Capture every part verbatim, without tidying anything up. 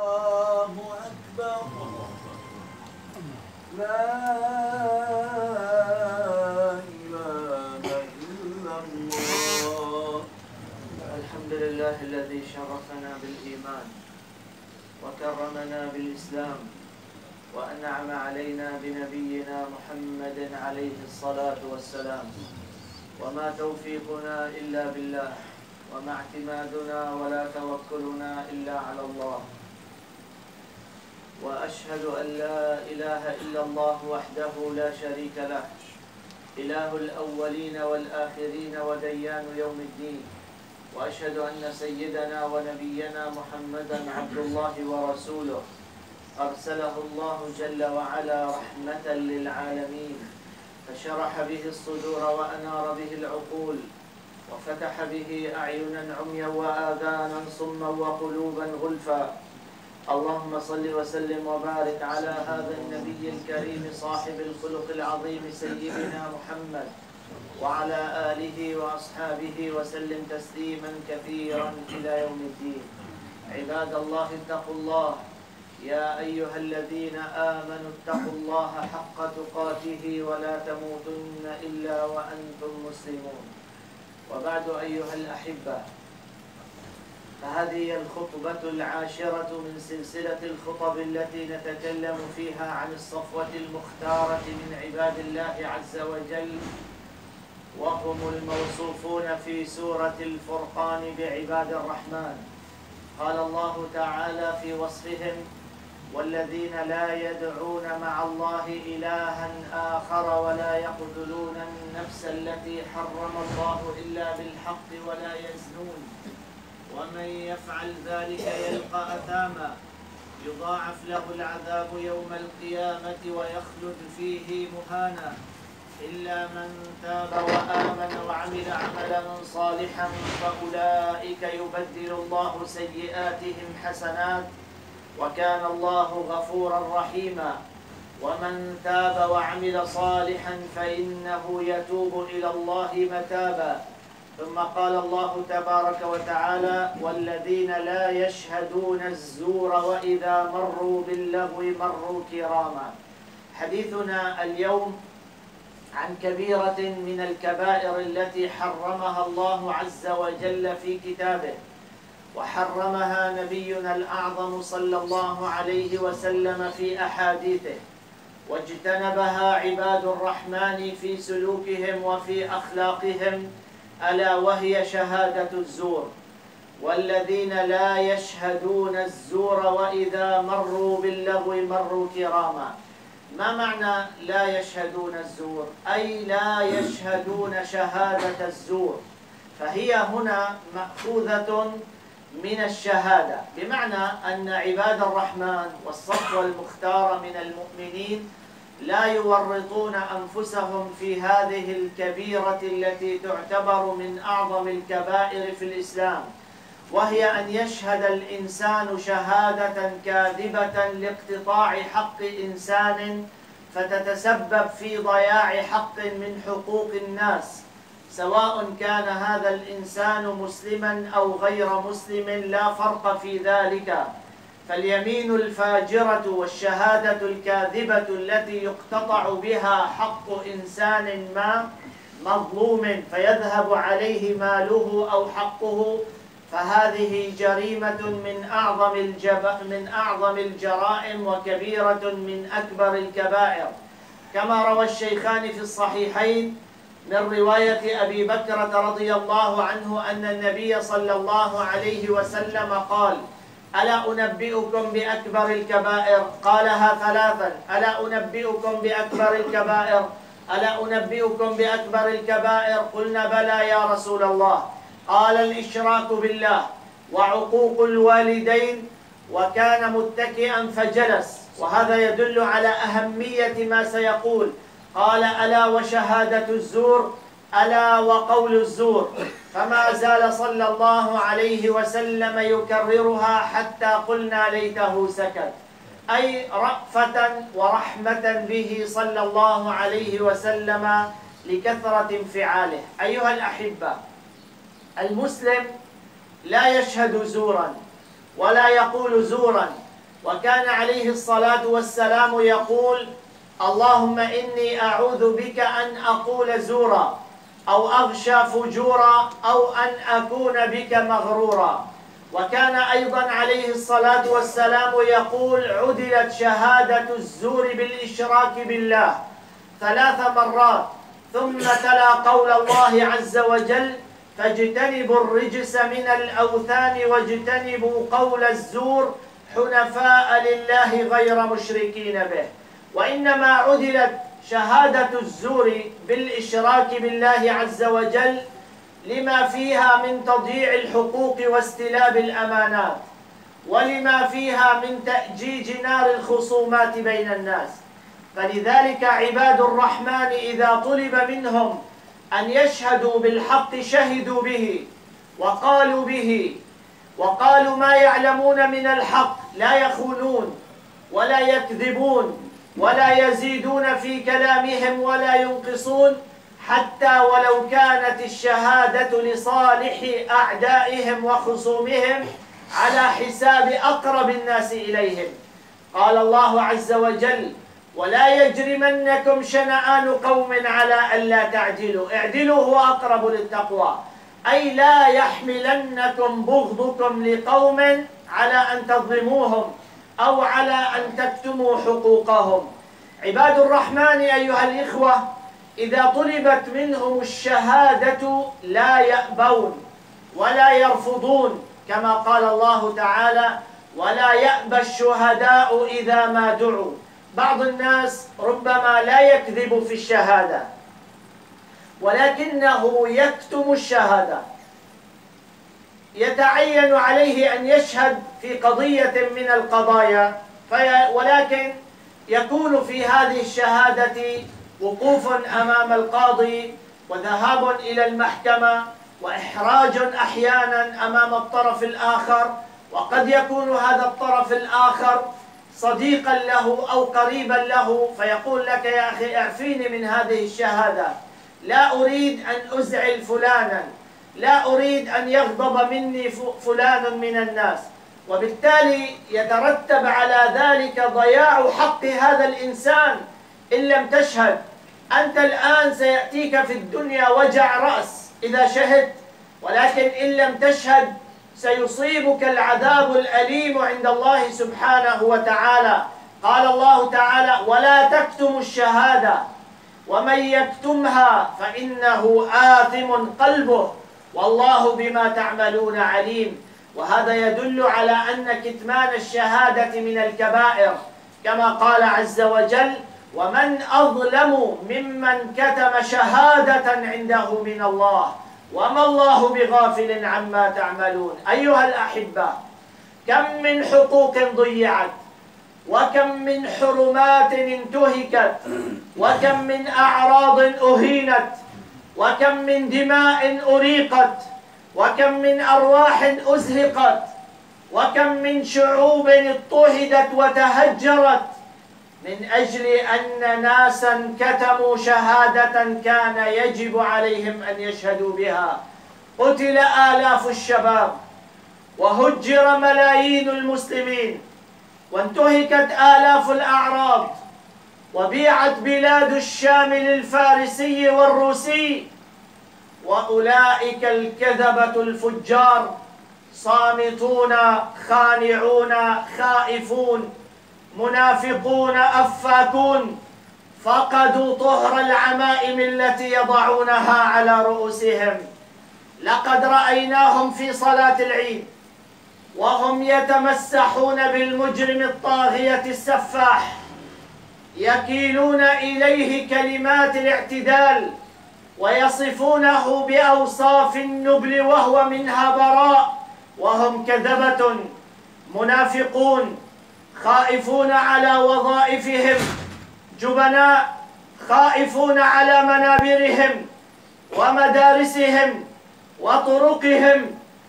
الله أكبر. لا إله إلا الله. الحمد لله الذي شرفنا بالإيمان وكرمنا بالإسلام وأنعم علينا بنبينا محمد عليه الصلاة والسلام. وما توفيقنا إلا بالله، وما اعتمادنا ولا توكلنا إلا على الله. وأشهد أن لا إله إلا الله وحده لا شريك له، إله الأولين والآخرين وديان يوم الدين. وأشهد أن سيدنا ونبينا محمدا عبد الله ورسوله، أرسله الله جل وعلا رحمة للعالمين، فشرح به الصدور وأنار به العقول، وفتح به أعينا عميا وآذانا صما وقلوبا غلفا. اللهم صل وسلم وبارك على هذا النبي الكريم صاحب الخلق العظيم سيدنا محمد وعلى آله وأصحابه وسلم تسليما كثيرا إلى يوم الدين. عباد الله اتقوا الله، يا أيها الذين آمنوا اتقوا الله حق تقاته ولا تموتن إلا وأنتم مسلمون. وبعد أيها الأحبة، فهذه الخطبة العاشرة من سلسلة الخطب التي نتكلم فيها عن الصفوة المختارة من عباد الله عز وجل، وهم الموصوفون في سورة الفرقان بعباد الرحمن. قال الله تعالى في وصفهم: والذين لا يدعون مع الله إلها آخر ولا يقتلون النفس التي حرم الله إلا بالحق ولا يزنون ومن يفعل ذلك يلقى أثاما يضاعف له العذاب يوم القيامة ويخلد فيه مهانا إلا من تاب وآمن وعمل عملا صالحا فأولئك يبدل الله سيئاتهم حسنات وكان الله غفورا رحيما. ومن تاب وعمل صالحا فإنه يتوب إلى الله متابا. ثم قال الله تبارك وتعالى: والذين لا يشهدون الزور وإذا مروا باللغو مروا كراما. حديثنا اليوم عن كبيرة من الكبائر التي حرمها الله عز وجل في كتابه، وحرمها نبينا الأعظم صلى الله عليه وسلم في أحاديثه، واجتنبها عباد الرحمن في سلوكهم وفي أخلاقهم، ألا وهي شهادة الزور. والذين لا يشهدون الزور وإذا مروا باللغو مروا كراما. ما معنى لا يشهدون الزور؟ أي لا يشهدون شهادة الزور، فهي هنا مأخوذة من الشهادة، بمعنى أن عباد الرحمن والصفوة المختارة من المؤمنين لا يورطون أنفسهم في هذه الكبيرة التي تعتبر من أعظم الكبائر في الإسلام، وهي أن يشهد الإنسان شهادة كاذبة لاقتطاع حق إنسان فتتسبب في ضياع حق من حقوق الناس، سواء كان هذا الإنسان مسلما أو غير مسلم، لا فرق في ذلك. فاليمين الفاجرة والشهادة الكاذبة التي يقتطع بها حق إنسان ما مظلوم فيذهب عليه ماله أو حقه، فهذه جريمة من أعظم الجب... من أعظم الجرائم وكبيرة من أكبر الكبائر. كما روى الشيخان في الصحيحين من رواية أبي بكرة رضي الله عنه أن النبي صلى الله عليه وسلم قال: ألا أنبئكم بأكبر الكبائر؟ قالها ثلاثا: ألا أنبئكم بأكبر الكبائر؟ ألا أنبئكم بأكبر الكبائر؟ قلنا: بلى يا رسول الله. قال: الإشراك بالله وعقوق الوالدين. وكان متكئا فجلس، وهذا يدل على أهمية ما سيقول. قال: ألا وشهادة الزور؟ ألا وقول الزور. فما زال صلى الله عليه وسلم يكررها حتى قلنا ليته سكت، أي رأفة ورحمة به صلى الله عليه وسلم لكثرة انفعاله. أيها الأحبة، المسلم لا يشهد زورا ولا يقول زورا، وكان عليه الصلاة والسلام يقول: اللهم إني أعوذ بك أن أقول زورا أو أغشى فجورا أو أن أكون بك مغرورا. وكان أيضا عليه الصلاة والسلام يقول: عدلت شهادة الزور بالإشراك بالله ثلاث مرات، ثم تلا قول الله عز وجل: فاجتنبوا الرجس من الأوثان واجتنبوا قول الزور حنفاء لله غير مشركين به. وإنما عدلت شهادة الزور بالإشراك بالله عز وجل لما فيها من تضييع الحقوق واستلاب الأمانات، ولما فيها من تأجيج نار الخصومات بين الناس. فلذلك عباد الرحمن إذا طلب منهم أن يشهدوا بالحق شهدوا به وقالوا به، وقالوا ما يعلمون من الحق، لا يخونون ولا يكذبون ولا يزيدون في كلامهم ولا ينقصون، حتى ولو كانت الشهادة لصالح أعدائهم وخصومهم على حساب أقرب الناس إليهم. قال الله عز وجل: ولا يجرمنكم شنآن قوم على ألا تعدلوا اعدلوا هو أقرب للتقوى، أي لا يحملنكم بغضكم لقوم على أن تظلموهم أو على أن تكتموا حقوقهم. عباد الرحمن أيها الإخوة، إذا طلبت منهم الشهادة لا يأبون ولا يرفضون، كما قال الله تعالى: ولا يأبى الشهداء إذا ما دعوا. بعض الناس ربما لا يكذب في الشهادة ولكنه يكتم الشهادة، يتعين عليه أن يشهد في قضية من القضايا، ولكن يكون في هذه الشهادة وقوف أمام القاضي وذهاب إلى المحكمة وإحراج أحيانا أمام الطرف الآخر، وقد يكون هذا الطرف الآخر صديقا له أو قريبا له، فيقول لك: يا أخي اعفيني من هذه الشهادة، لا أريد أن أزعل فلانا، لا أريد أن يغضب مني فلان من الناس. وبالتالي يترتب على ذلك ضياع حق هذا الإنسان إن لم تشهد. أنت الآن سيأتيك في الدنيا وجع رأس إذا شهدت، ولكن إن لم تشهد سيصيبك العذاب الأليم عند الله سبحانه وتعالى. قال الله تعالى: ولا تكتموا الشهادة ومن يكتمها فإنه آثم قلبه والله بما تعملون عليم. وهذا يدل على أن كتمان الشهادة من الكبائر، كما قال عز وجل: ومن أظلم ممن كتم شهادة عنده من الله وما الله بغافل عما تعملون. أيها الأحبة، كم من حقوق ضيعت، وكم من حرمات انتهكت، وكم من أعراض أهينت، وكم من دماء أريقت، وكم من أرواح أزهقت، وكم من شعوب اضطهدت وتهجرت من أجل أن ناسا كتموا شهادة كان يجب عليهم أن يشهدوا بها. قتل آلاف الشباب وهجر ملايين المسلمين وانتهكت آلاف الأعراض وبيعت بلاد الشام للفارسي والروسي، وأولئك الكذبة الفجار صامتون خانعون خائفون منافقون أفاكون فقدوا طهر العمائم التي يضعونها على رؤوسهم. لقد رأيناهم في صلاة العيد وهم يتمسحون بالمجرم الطاغية السفاح، يكيلون إليه كلمات الاعتدال ويصفونه بأوصاف النبل وهو منها براء، وهم كذبة منافقون خائفون على وظائفهم، جبناء خائفون على منابرهم ومدارسهم وطرقهم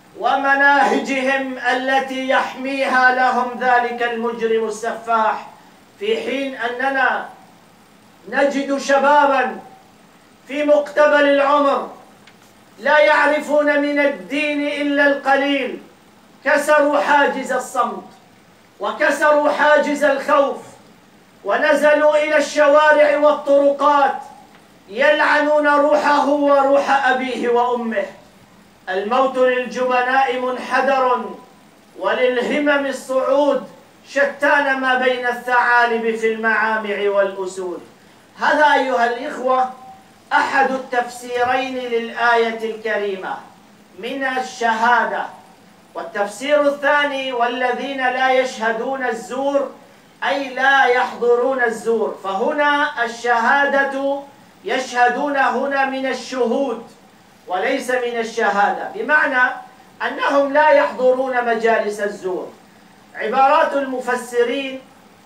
ومناهجهم التي يحميها لهم ذلك المجرم السفاح، في حين أننا نجد شبابا في مقتبل العمر لا يعرفون من الدين إلا القليل، كسروا حاجز الصمت وكسروا حاجز الخوف ونزلوا إلى الشوارع والطرقات يلعنون روحه وروح أبيه وأمه. الموت للجبناء منحدر وللهمم الصعود، شتان ما بين الثعالب في المعامع والأسود. هذا أيها الإخوة أحد التفسيرين للآية الكريمة من الشهادة. والتفسير الثاني: والذين لا يشهدون الزور، أي لا يحضرون الزور. فهنا الشهادة يشهدون هنا من الشهود وليس من الشهادة، بمعنى أنهم لا يحضرون مجالس الزور. عبارات المفسرين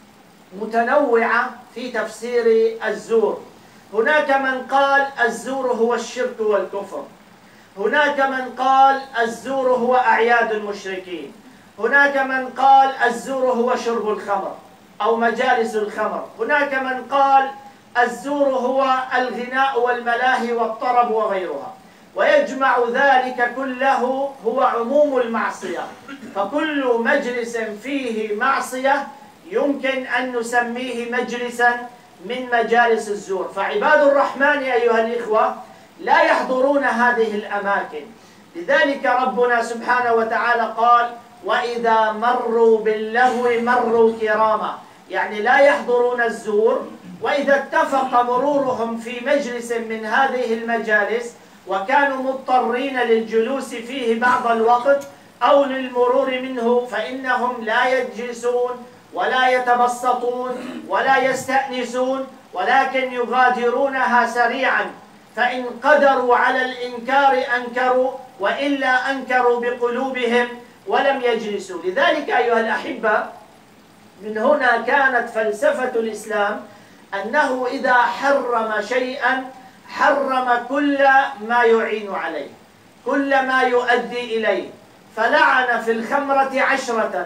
متنوعة في تفسير الزور. هناك من قال الزور هو الشرك والكفر، هناك من قال الزور هو أعياد المشركين، هناك من قال الزور هو شرب الخمر أو مجالس الخمر، هناك من قال الزور هو الغناء والملاهي والطرب وغيرها. ويجمع ذلك كله هو عموم المعصية، فكل مجلس فيه معصية يمكن أن نسميه مجلسا من مجالس الزور. فعباد الرحمن أيها الإخوة لا يحضرون هذه الأماكن، لذلك ربنا سبحانه وتعالى قال: وإذا مروا باللغو مروا كراما، يعني لا يحضرون الزور. وإذا اتفق مرورهم في مجلس من هذه المجالس وكانوا مضطرين للجلوس فيه بعض الوقت أو للمرور منه، فإنهم لا يجلسون ولا يتبسطون ولا يستأنسون، ولكن يغادرونها سريعا. فإن قدروا على الإنكار أنكروا، وإلا أنكروا بقلوبهم ولم يجلسوا. لذلك أيها الأحبة من هنا كانت فلسفة الإسلام أنه إذا حرم شيئا حرم كل ما يعين عليه، كل ما يؤدي إليه. فلعن في الخمرة عشرة: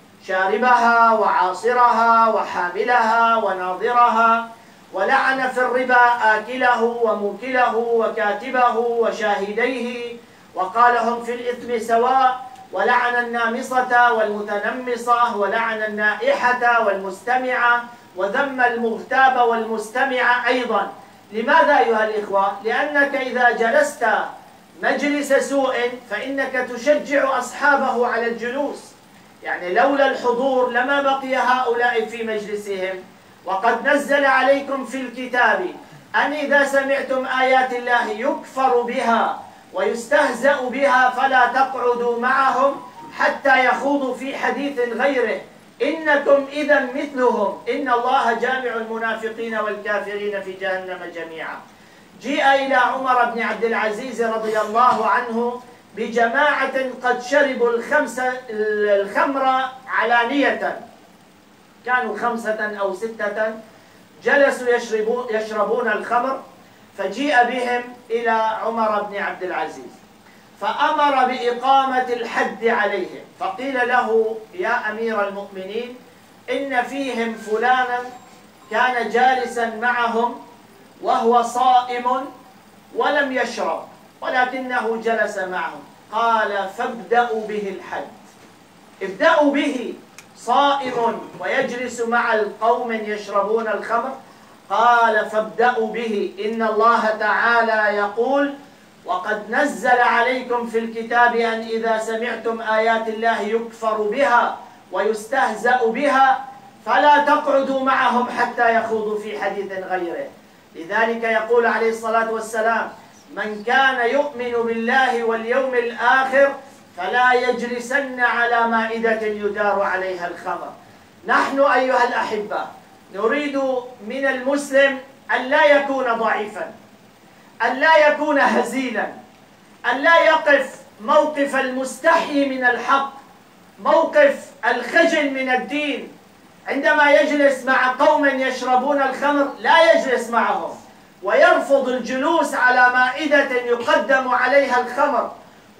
شاربها وعاصرها وحاملها وناظرها. ولعن في الربا آكله وموكله وكاتبه وشاهديه، وقال: هم في الإثم سواء. ولعن النامصة والمتنمصة، ولعن النائحة والمستمعة، وذم المغتاب والمستمع أيضا. لماذا أيها الإخوة؟ لأنك إذا جلست مجلس سوء فإنك تشجع أصحابه على الجلوس، يعني لولا الحضور لما بقي هؤلاء في مجلسهم. وقد نزل عليكم في الكتاب أن إذا سمعتم آيات الله يكفر بها ويستهزأ بها فلا تقعدوا معهم حتى يخوضوا في حديث غيره، إنكم إذا مثلهم إن الله جامع المنافقين والكافرين في جهنم جميعا. جيء إلى عمر بن عبد العزيز رضي الله عنه بجماعة قد شربوا الخمسة الخمر علانية، كانوا خمسة أو ستة جلسوا يشربون, يشربون الخمر، فجيء بهم إلى عمر بن عبد العزيز فأمر بإقامة الحد عليهم. فقيل له: يا أمير المؤمنين، إن فيهم فلانا كان جالسا معهم وهو صائم ولم يشرب ولكنه جلس معهم. قال: فابدأوا به الحد، ابدأوا به، صائم ويجلس مع القوم يشربون الخمر. قال: فابدأوا به، إن الله تعالى يقول: وقد نزل عليكم في الكتاب أن إذا سمعتم آيات الله يكفر بها ويستهزأ بها فلا تقعدوا معهم حتى يخوضوا في حديث غيره. لذلك يقول عليه الصلاة والسلام: من كان يؤمن بالله واليوم الآخر فلا يجلسن على مائدة يدار عليها الخمر. نحن أيها الأحبة نريد من المسلم أن لا يكون ضعيفا، أن لا يكون هزيلا، أن لا يقف موقف المستحي من الحق، موقف الخجل من الدين. عندما يجلس مع قوم يشربون الخمر لا يجلس معهم، ويرفض الجلوس على مائدة يقدم عليها الخمر،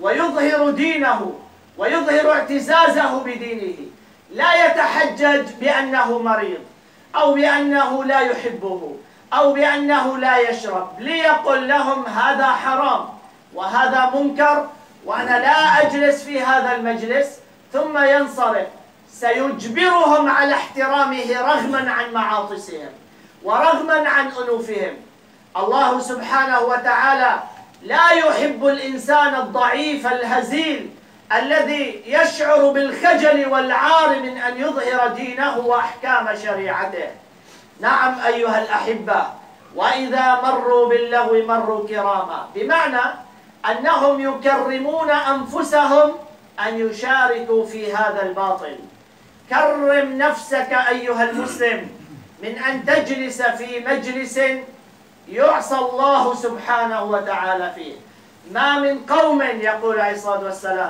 ويظهر دينه ويظهر اعتزازه بدينه. لا يتحجج بأنه مريض أو بأنه لا يحبه أو بأنه لا يشرب، ليقل لهم هذا حرام وهذا منكر وأنا لا أجلس في هذا المجلس، ثم ينصرف سيجبرهم على احترامه رغما عن معاطسهم ورغما عن أنوفهم. الله سبحانه وتعالى لا يحب الإنسان الضعيف الهزيل الذي يشعر بالخجل والعار من أن يظهر دينه وأحكام شريعته. نعم أيها الأحبة، وإذا مروا باللغو مروا كراما، بمعنى أنهم يكرمون أنفسهم أن يشاركوا في هذا الباطل. كرم نفسك أيها المسلم من أن تجلس في مجلس يعصى الله سبحانه وتعالى فيه. ما من قوم، يقول عليه الصلاة والسلام،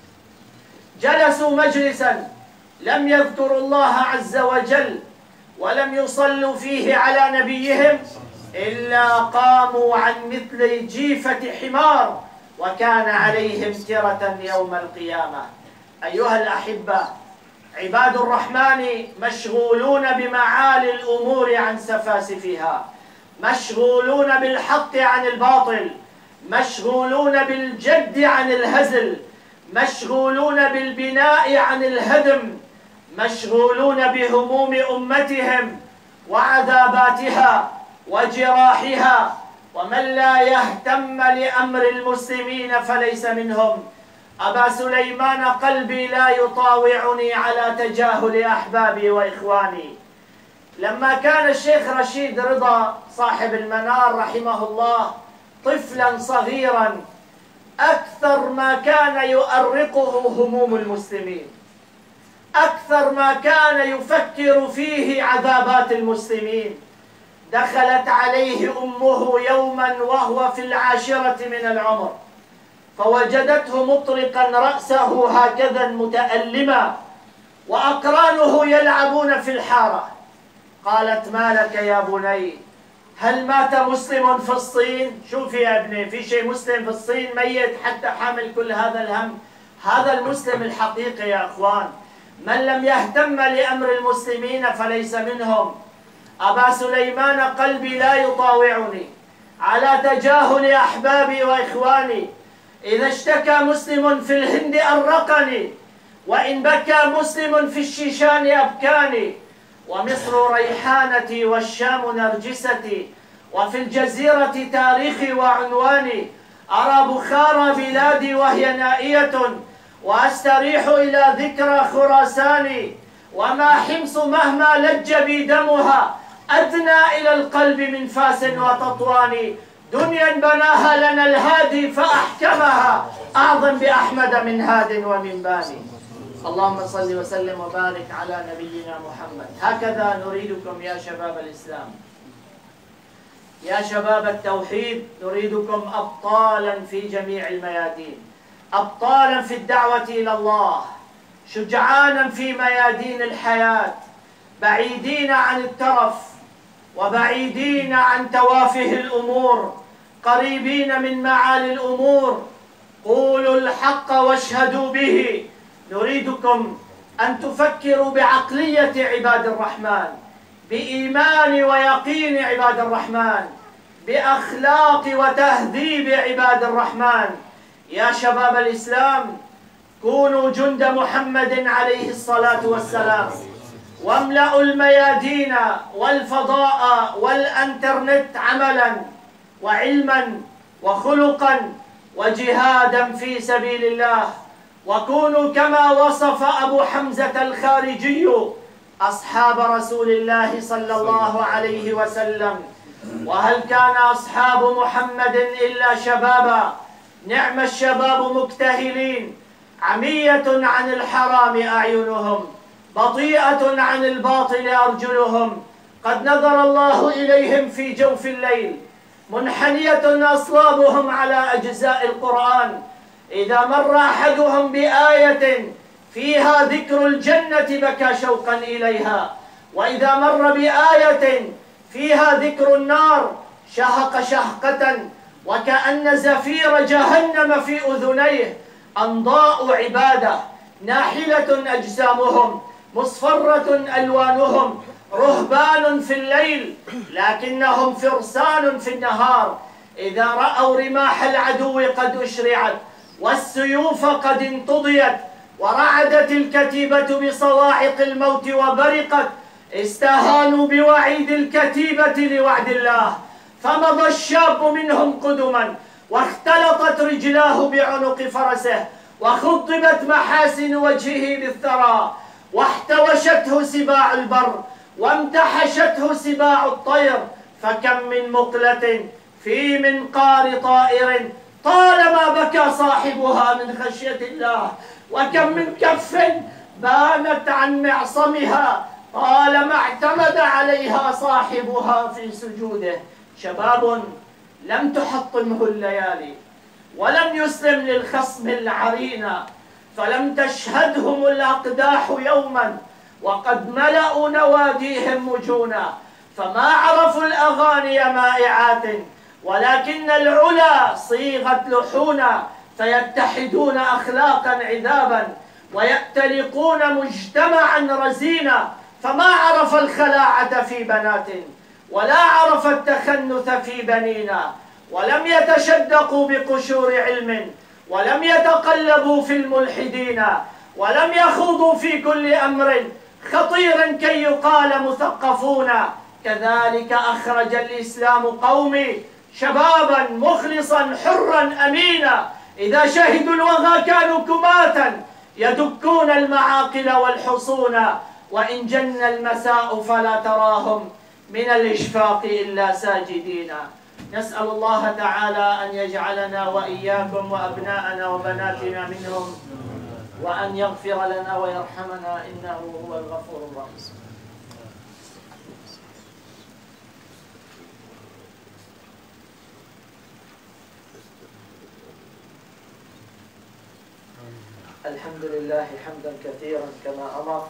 جلسوا مجلسا لم يذكروا الله عز وجل ولم يصلوا فيه على نبيهم إلا قاموا عن مثل جيفة حمار وكان عليهم ترة يوم القيامة. أيها الأحبة، عباد الرحمن مشغولون بمعالي الأمور عن سفاسفها، مشغولون بالحق عن الباطل، مشغولون بالجد عن الهزل، مشغولون بالبناء عن الهدم، مشغولون بهموم أمتهم وعذاباتها وجراحها. ومن لا يهتم لأمر المسلمين فليس منهم. أبا سليمان قلبي لا يطاوعني على تجاهل أحبابي وإخواني. لما كان الشيخ رشيد رضا صاحب المنار رحمه الله طفلا صغيرا، أكثر ما كان يؤرقه هموم المسلمين، أكثر ما كان يفكر فيه عذابات المسلمين. دخلت عليه أمه يوما وهو في العاشرة من العمر فوجدته مطرقا رأسه هكذا متألما وأقرانه يلعبون في الحارة. قالت: ما لك يا بني؟ هل مات مسلم في الصين؟ شوف يا ابني، في شيء مسلم في الصين ميت حتى حامل كل هذا الهم؟ هذا المسلم الحقيقي يا أخوان. من لم يهتم لأمر المسلمين فليس منهم. أبا سليمان قلبي لا يطاوعني على تجاهل أحبابي وإخواني. إذا اشتكى مسلم في الهند أرقني، وإن بكى مسلم في الشيشان أبكاني. ومصر ريحانتي والشام نرجستي، وفي الجزيرة تاريخي وعنواني. أرى بخارى بلادي وهي نائية، وأستريح إلى ذكرى خراساني. وما حمص مهما لج بي دمها أدنى إلى القلب من فاس وتطوان. دنيا بناها لنا الهادي فأحكمها، أعظم بأحمد من هاد ومن باني. اللهم صل وسلم وبارك على نبينا محمد. هكذا نريدكم يا شباب الإسلام، يا شباب التوحيد، نريدكم أبطالا في جميع الميادين، أبطالا في الدعوة إلى الله، شجعانا في ميادين الحياة، بعيدين عن الترف وبعيدين عن توافه الأمور، قريبين من معالي الأمور. قولوا الحق واشهدوا به. نريدكم أن تفكروا بعقلية عباد الرحمن، بإيمان ويقين عباد الرحمن، بأخلاق وتهذيب عباد الرحمن. يا شباب الإسلام، كونوا جند محمد عليه الصلاة والسلام، واملأوا الميادين والفضاء والانترنت عملا وعلما وخلقا وجهادا في سبيل الله. وكونوا كما وصف أبو حمزة الخارجي أصحاب رسول الله صلى الله عليه وسلم: وهل كان أصحاب محمد إلا شبابا، نعم الشباب مكتهلين، عمية عن الحرام أعينهم، بطيئة عن الباطل أرجلهم. قد نظر الله إليهم في جوف الليل، منحنية أصلابهم على أجزاء القرآن. إذا مر أحدهم بآية فيها ذكر الجنة بكى شوقا إليها، وإذا مر بآية فيها ذكر النار شهق شهقة وكأن زفير جهنم في أذنيه. أنضاء عبادة، ناحلة أجسامهم، مصفرة ألوانهم، رهبان في الليل لكنهم فرسان في النهار. إذا رأوا رماح العدو قد أشرعت والسيوف قد انتضيت ورعدت الكتيبة بصواعق الموت وبرقت، استهانوا بوعيد الكتيبة لوعد الله، فمضى الشاب منهم قدما، واختلطت رجلاه بعنق فرسه، وخضبت محاسن وجهه بالثرى، واحتوشته سباع البر، وامتحشته سباع الطير، فكم من مقلة في منقار طائر طالما بكى صاحبها من خشية الله، وكم من كف بانت عن معصمها طالما اعتمد عليها صاحبها في سجوده. شباب لم تحطمه الليالي، ولم يسلم للخصم العرينا، فلم تشهدهم الأقداح يوما، وقد ملأوا نواديهم مجونا، فما عرفوا الأغاني مائعات، ولكن العلا صيغت لحونا، فيتحدون أخلاقا عذابا، ويأتلقون مجتمعا رزينا، فما عرف الخلاعة في بنات، ولا عرف التخنث في بنينا، ولم يتشدقوا بقشور علم، ولم يتقلبوا في الملحدين، ولم يخوضوا في كل أمر خطير كي يقال مثقفون. كذلك أخرج الإسلام قومي شبابا مخلصا حرا أمينا، إذا شهدوا الوغى كانوا كماتا يدكون المعاقل والحصون، وإن جن المساء فلا تراهم من الإشفاق إلا ساجدين. نسأل الله تعالى أن يجعلنا وإياكم وأبناءنا وبناتنا منهم، وأن يغفر لنا ويرحمنا إنه هو الغفور الرحيم. الحمد لله حمدا كثيرا كما أمر،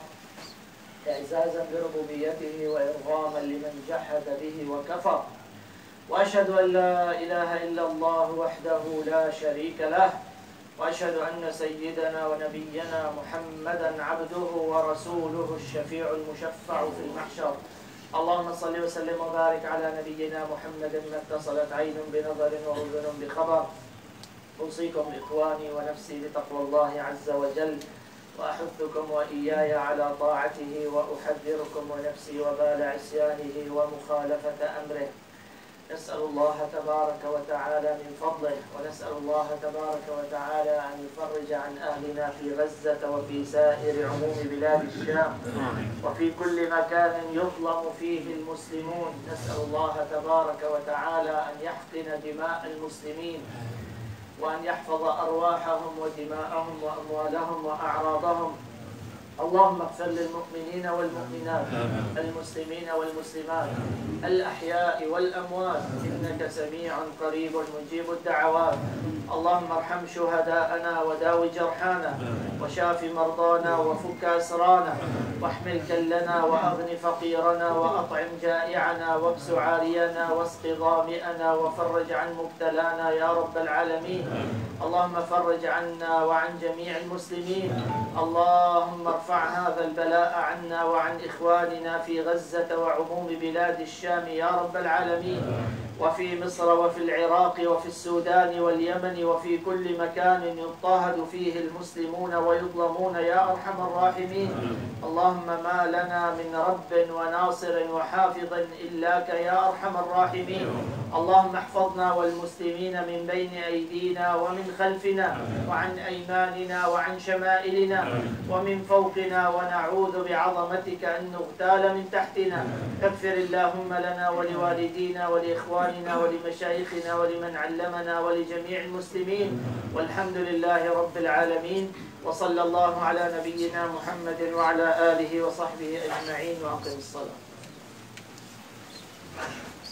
إعزازا بربوبيته وإرغاما لمن جحد به وكفر، وأشهد أن لا إله إلا الله وحده لا شريك له، وأشهد أن سيدنا ونبينا محمدا عبده ورسوله الشفيع المشفع في المحشر. اللهم صل وسلم وبارك على نبينا محمد ما اتصلت عين بنظر وأذن بخبر. أوصيكم إخواني ونفسي بتقوى الله عز وجل، وأحثكم وإياي على طاعته، وأحذركم ونفسي وبال عصيانه ومخالفة أمره. نسأل الله تبارك وتعالى من فضله، ونسأل الله تبارك وتعالى أن يفرج عن أهلنا في غزة وفي سائر عموم بلاد الشام، وفي كل مكان يظلم فيه المسلمون. نسأل الله تبارك وتعالى أن يحقن دماء المسلمين، وأن يحفظ أرواحهم ودماءهم وأموالهم وأعراضهم. اللهم اغفر للمؤمنين والمؤمنات، المسلمين والمسلمات، الأحياء والأموات، إنك سميع قريب مجيب الدعوات. اللهم ارحم شهداءنا وداوي جرحانا، وشاف مرضانا وفك أسرانا، واحمل كلنا وأغن فقيرنا، وأطعم جائعنا، واكس عارينا، واسق ظامئنا، وفرج عن مبتلانا يا رب العالمين. اللهم فرج عنا وعن جميع المسلمين. اللهم ارفع هذا البلاء عنا وعن إخواننا في غزة وعموم بلاد الشام يا رب العالمين، وفي مصر وفي العراق وفي السودان واليمن وفي كل مكان يضطهد فيه المسلمون ويظلمون يا أرحم الراحمين. اللهم ما لنا من رب وناصر وحافظ إلاك يا أرحم الراحمين. اللهم احفظنا والمسلمين من بين أيدينا ومن خلفنا وعن أيماننا وعن شمائلنا ومن فوقنا، ونعوذ بعظمتك أن نغتال من تحتنا. اغفر اللهم لنا ولوالدينا ولإخواننا ولمشايخنا ولمن علمنا ولجميع المسلمين، والحمد لله رب العالمين. وصلى الله على نبينا محمد وعلى آله وصحبه أجمعين، وأقم الصلاة.